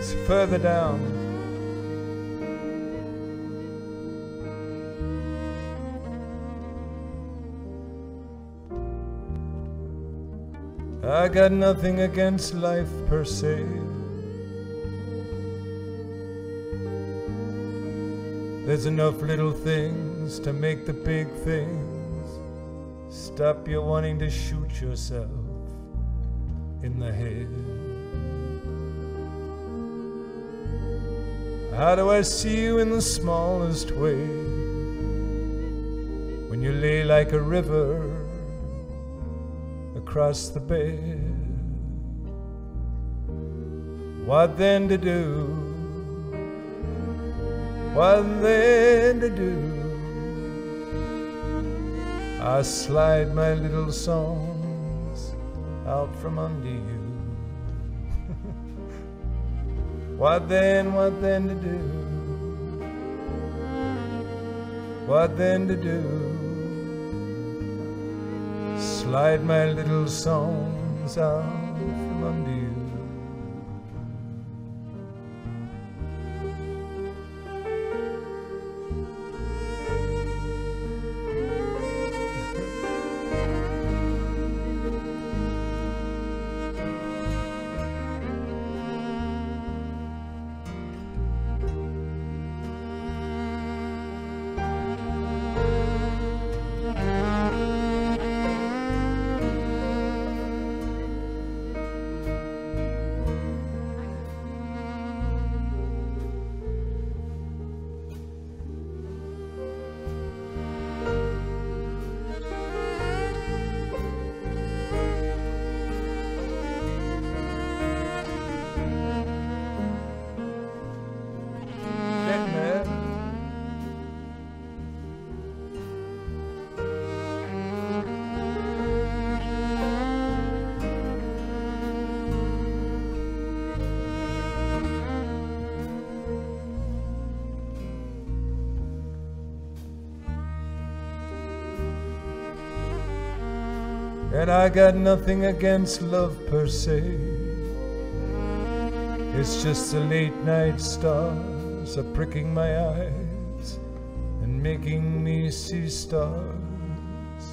It's further down. I got nothing against life per se. There's enough little things to make the big things stop you wanting to shoot yourself in the head. How do I see you in the smallest way? When you lay like a river across the bed. What then to do? What then to do? I slide my little songs out from under you. What then to do? What then to do? Slide my little songs out from under you. And I got nothing against love per se. It's just the late night stars are pricking my eyes and making me see stars.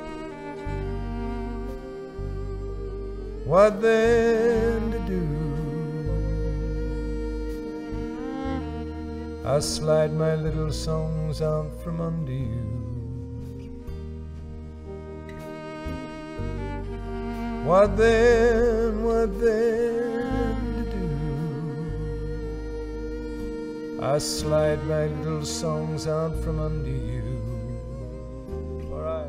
What then to do? I slide my little songs out from under you. What then to do? I slide my little songs out from under you. All right.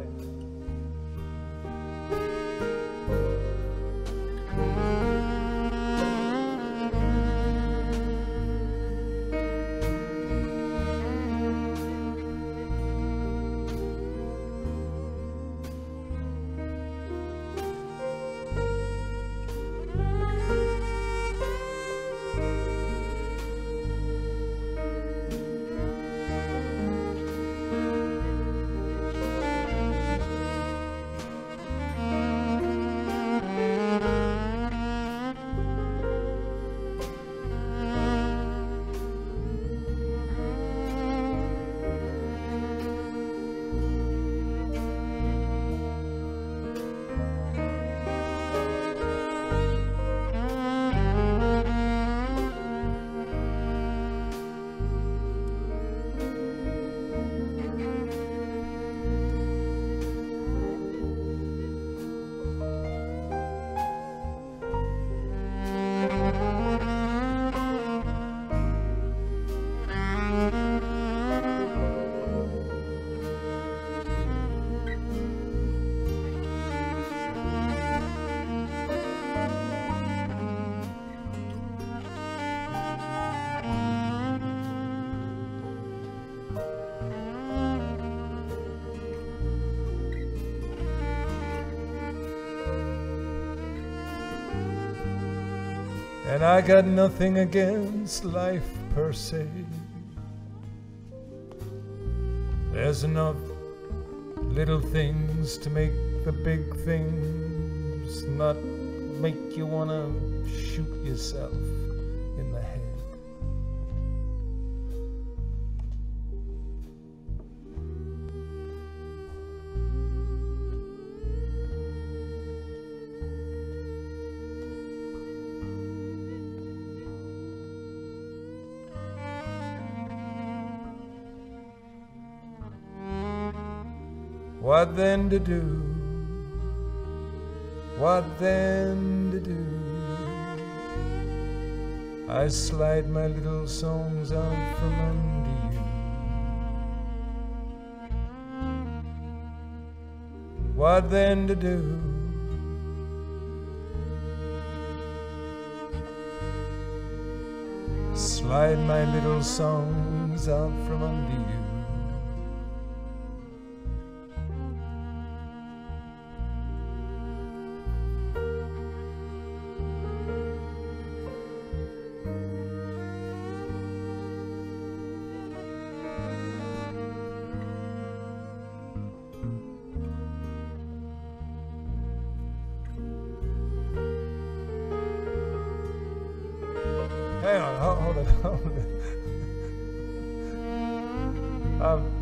And I got nothing against life per se. There's enough little things to make the big things not make you wanna shoot yourself in the head. What then to do? What then to do? I slide my little songs out from under you. What then to do? Slide my little songs out from under you. Hang on, hold it.